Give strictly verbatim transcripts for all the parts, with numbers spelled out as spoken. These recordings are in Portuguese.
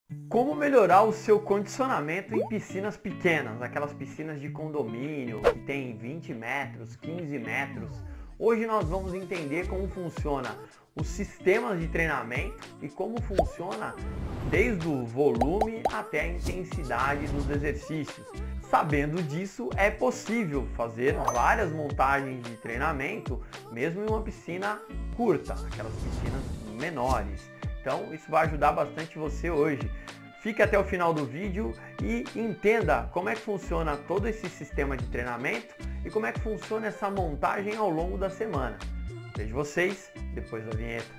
Como melhorar o seu condicionamento em piscinas pequenas, aquelas piscinas de condomínio que tem vinte metros, quinze metros. Hoje nós vamos entender como funciona os sistemas de treinamento e como funciona desde o volume até a intensidade dos exercícios. Sabendo disso, é possível fazer várias montagens de treinamento, mesmo em uma piscina curta, aquelas piscinas menores. Então isso vai ajudar bastante você hoje. Fique até o final do vídeo e entenda como é que funciona todo esse sistema de treinamento e como é que funciona essa montagem ao longo da semana. Vejo vocês depois da vinheta.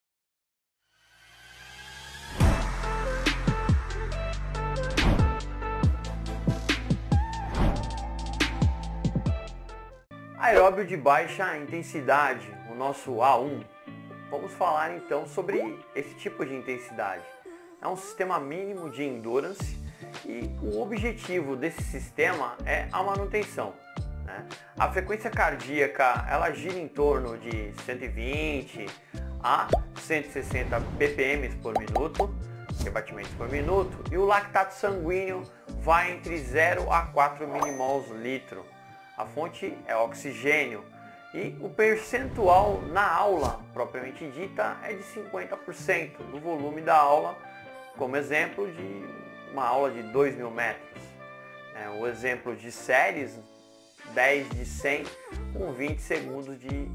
Aeróbio de baixa intensidade, o nosso A um. Vamos falar então sobre esse tipo de intensidade. É um sistema mínimo de endurance e o objetivo desse sistema é a manutenção, né? A frequência cardíaca ela gira em torno de cento e vinte a cento e sessenta B P M por minuto, que é batimentos por minuto, e o lactato sanguíneo vai entre zero a quatro milimols litro. A fonte é oxigênio. E o percentual na aula, propriamente dita, é de cinquenta por cento do volume da aula, como exemplo de uma aula de dois mil metros. É, o exemplo de séries, dez de cem com vinte segundos de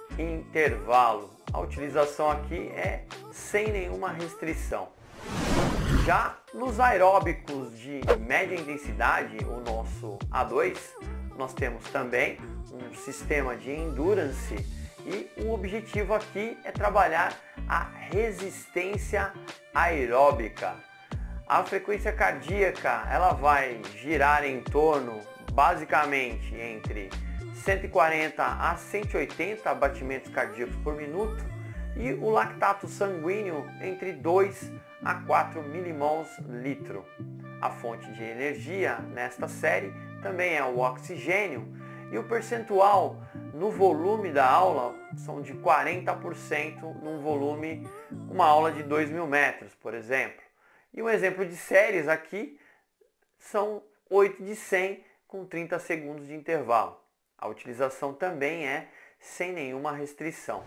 intervalo. A utilização aqui é sem nenhuma restrição. Já nos aeróbicos de média intensidade, o nosso A dois, nós temos também um sistema de endurance e o objetivo aqui é trabalhar a resistência aeróbica. A frequência cardíaca ela vai girar em torno basicamente entre cento e quarenta a cento e oitenta batimentos cardíacos por minuto e o lactato sanguíneo entre dois a quatro milimols litro. A fonte de energia nesta série também é o oxigênio e o percentual no volume da aula são de quarenta por cento num volume, uma aula de dois mil metros, por exemplo. E um exemplo de séries aqui são oito de cem com trinta segundos de intervalo. A utilização também é sem nenhuma restrição.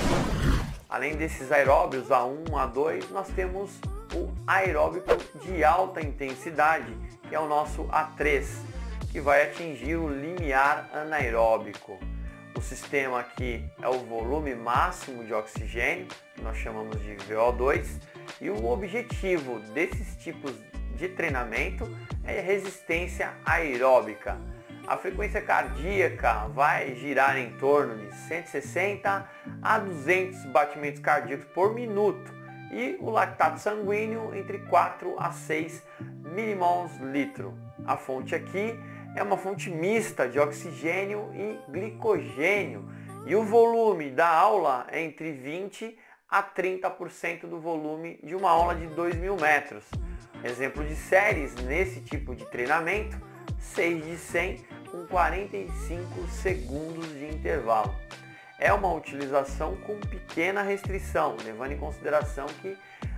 Além desses aeróbios A um, A dois, nós temos o aeróbico de alta intensidade, que é o nosso A três, que vai atingir o limiar anaeróbico. O sistema aqui é o volume máximo de oxigênio, que nós chamamos de V O dois, e o objetivo desses tipos de treinamento é resistência aeróbica. A frequência cardíaca vai girar em torno de cento e sessenta a duzentos batimentos cardíacos por minuto e o lactato sanguíneo entre quatro a seis milimols litro. A fonte aqui é uma fonte mista de oxigênio e glicogênio e o volume da aula é entre vinte a trinta por cento do volume de uma aula de dois mil metros. Exemplo de séries nesse tipo de treinamento, seis de cem com quarenta e cinco segundos de intervalo. É uma utilização com pequena restrição, levando em consideração que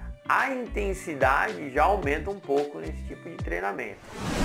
a intensidade já aumenta um pouco nesse tipo de treinamento.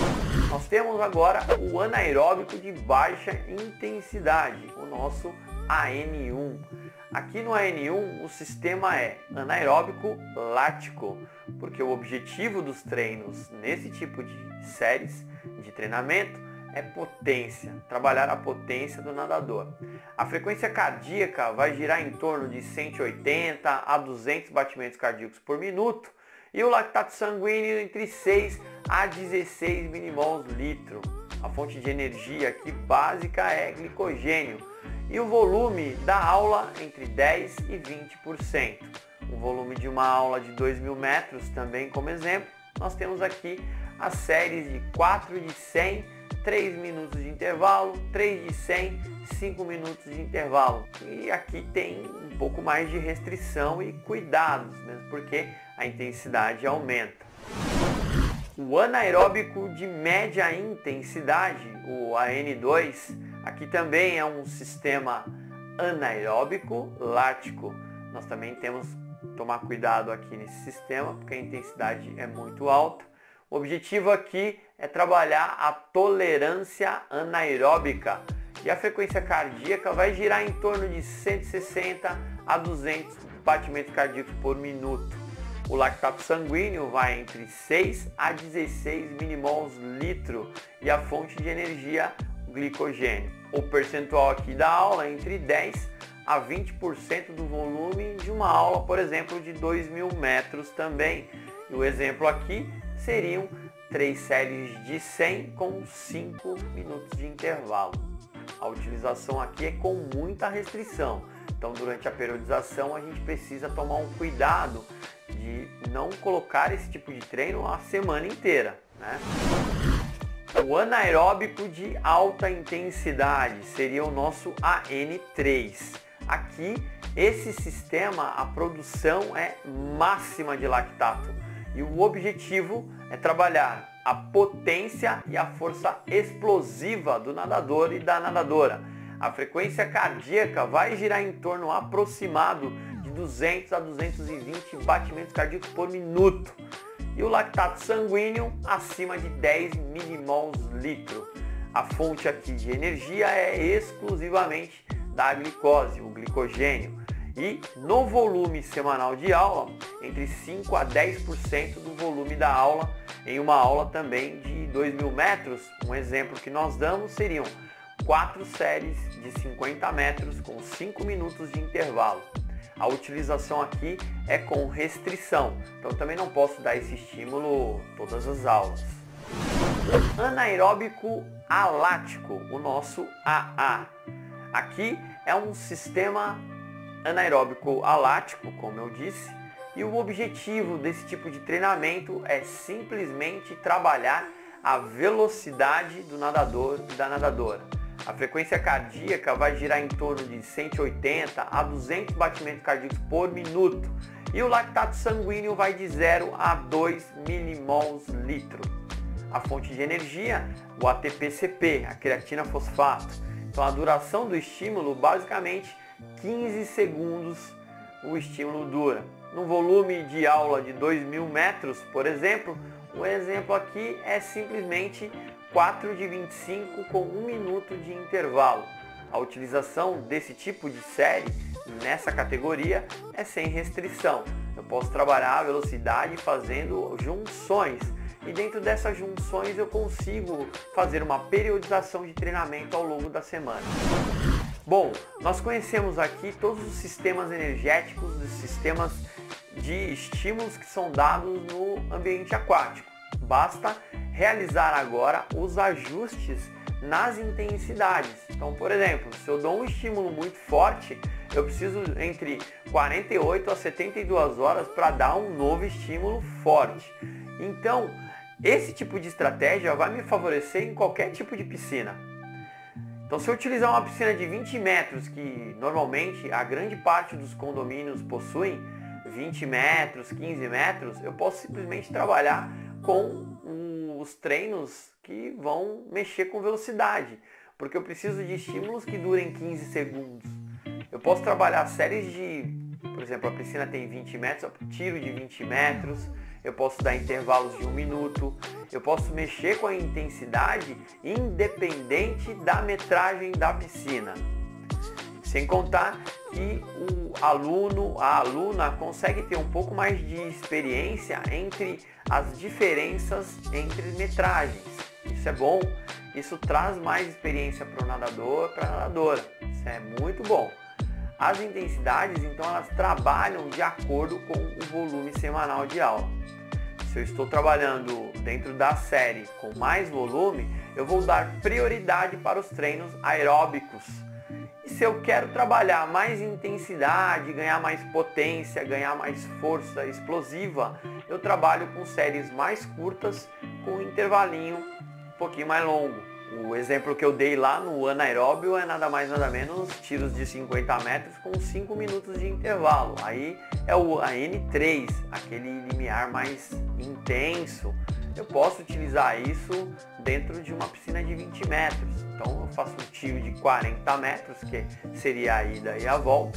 Nós temos agora o anaeróbico de baixa intensidade, o nosso A N um. Aqui no A N um o sistema é anaeróbico lático, porque o objetivo dos treinos nesse tipo de séries de treinamento é potência, trabalhar a potência do nadador. A frequência cardíaca vai girar em torno de cento e oitenta a duzentos batimentos cardíacos por minuto e o lactato sanguíneo entre seis a dezesseis milimols litro. A fonte de energia aqui básica é glicogênio e o volume da aula entre dez e vinte por cento. O volume de uma aula de dois mil metros também como exemplo, nós temos aqui as séries de quatro de cem, três minutos de intervalo, três de cem, cinco minutos de intervalo. E aqui tem um pouco mais de restrição e cuidados, mesmo porque a intensidade aumenta. O anaeróbico de média intensidade, o A N dois, aqui também é um sistema anaeróbico lático. Nós também temos tomar cuidado aqui nesse sistema, porque a intensidade é muito alta. O objetivo aqui é trabalhar a tolerância anaeróbica e a frequência cardíaca vai girar em torno de cento e sessenta a duzentos batimentos cardíacos por minuto. O lactato sanguíneo vai entre seis a dezesseis milimols litro e a fonte de energia glicogênio. O percentual aqui da aula é entre dez a vinte por cento do volume de uma aula, por exemplo, de dois mil metros também. E o exemplo aqui seriam três séries de cem com cinco minutos de intervalo. A utilização aqui é com muita restrição. Então, durante a periodização, a gente precisa tomar um cuidado de não colocar esse tipo de treino a semana inteira, né? O anaeróbico de alta intensidade seria o nosso A N três. Aqui, esse sistema, a produção é máxima de lactato e o objetivo é trabalhar a potência e a força explosiva do nadador e da nadadora. A frequência cardíaca vai girar em torno aproximado de duzentos a duzentos e vinte batimentos cardíacos por minuto. E o lactato sanguíneo acima de dez milimols litro. A fonte aqui de energia é exclusivamente da glicose, o glicogênio. E no volume semanal de aula, entre cinco a dez por cento do volume da aula, em uma aula também de dois mil metros, um exemplo que nós damos seriam quatro séries de cinquenta metros com cinco minutos de intervalo. A utilização aqui é com restrição, então também não posso dar esse estímulo todas as aulas. Anaeróbico alático, o nosso A A. Aqui é um sistema anaeróbico alático, como eu disse, e o objetivo desse tipo de treinamento é simplesmente trabalhar a velocidade do nadador e da nadadora. A frequência cardíaca vai girar em torno de cento e oitenta a duzentos batimentos cardíacos por minuto e o lactato sanguíneo vai de zero a dois milimols litro. A fonte de energia, o A T P C P, a creatina fosfato. Então a duração do estímulo, basicamente quinze segundos o estímulo dura. No volume de aula de dois mil metros, por exemplo, o exemplo aqui é simplesmente quatro de vinte e cinco com um minuto de intervalo. A utilização desse tipo de série nessa categoria é sem restrição. Eu posso trabalhar a velocidade fazendo junções e dentro dessas junções eu consigo fazer uma periodização de treinamento ao longo da semana. Bom, nós conhecemos aqui todos os sistemas energéticos, os sistemas de estímulos que são dados no ambiente aquático. Basta realizar agora os ajustes nas intensidades. Então, por exemplo, se eu dou um estímulo muito forte, eu preciso entre quarenta e oito a setenta e duas horas para dar um novo estímulo forte. Então, esse tipo de estratégia vai me favorecer em qualquer tipo de piscina. Então, se eu utilizar uma piscina de vinte metros, que normalmente a grande parte dos condomínios possuem vinte metros, quinze metros, eu posso simplesmente trabalhar com os treinos que vão mexer com velocidade, porque eu preciso de estímulos que durem quinze segundos. Eu posso trabalhar séries de, por exemplo, a piscina tem vinte metros, eu tiro de vinte metros, eu posso dar intervalos de um minuto, eu posso mexer com a intensidade independente da metragem da piscina. Sem contar que o aluno, a aluna consegue ter um pouco mais de experiência entre as diferenças entre metragens. Isso é bom, isso traz mais experiência para o nadador, para a nadadora. Isso é muito bom. As intensidades, então, elas trabalham de acordo com o volume semanal de aula. Se eu estou trabalhando dentro da série com mais volume, eu vou dar prioridade para os treinos aeróbicos. E se eu quero trabalhar mais intensidade, ganhar mais potência, ganhar mais força explosiva, eu trabalho com séries mais curtas, com um intervalinho um pouquinho mais longo. O exemplo que eu dei lá no anaeróbio é nada mais nada menos tiros de cinquenta metros com cinco minutos de intervalo. Aí é o A N três, aquele limiar mais intenso. Eu posso utilizar isso dentro de uma piscina de vinte metros. Então eu faço um tiro de quarenta metros, que seria a ida e a volta,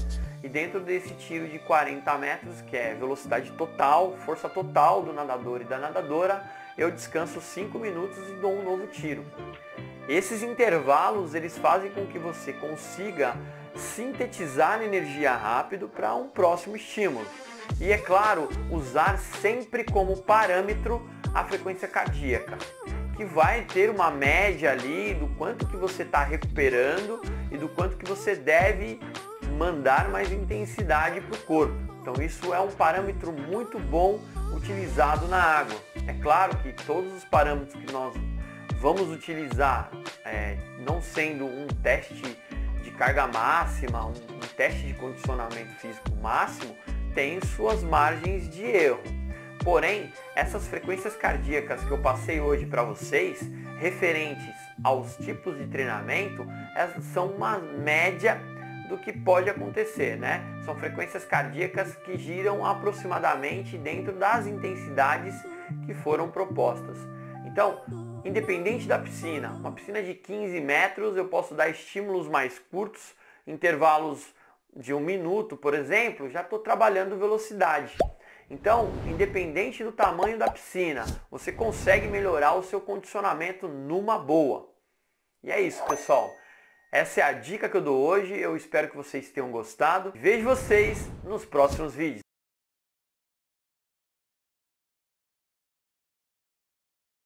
E dentro desse tiro de quarenta metros, que é velocidade total, força total do nadador e da nadadora, eu descanso cinco minutos e dou um novo tiro. Esses intervalos, eles fazem com que você consiga sintetizar energia rápido para um próximo estímulo. E é claro, usar sempre como parâmetro a frequência cardíaca, que vai ter uma média ali do quanto que você está recuperando e do quanto que você deve mandar mais intensidade para o corpo. Então isso é um parâmetro muito bom utilizado na água. É claro que todos os parâmetros que nós vamos utilizar, é, não sendo um teste de carga máxima, um, um teste de condicionamento físico máximo, tem suas margens de erro. Porém, essas frequências cardíacas que eu passei hoje para vocês, referentes aos tipos de treinamento, essas são uma média do que pode acontecer, né? São frequências cardíacas que giram aproximadamente dentro das intensidades que foram propostas. Então, independente da piscina, uma piscina de quinze metros, eu posso dar estímulos mais curtos, intervalos de um minuto, por exemplo, já estou trabalhando velocidade. Então, independente do tamanho da piscina, você consegue melhorar o seu condicionamento numa boa. E é isso, pessoal. Essa é a dica que eu dou hoje. Eu espero que vocês tenham gostado. Vejo vocês nos próximos vídeos.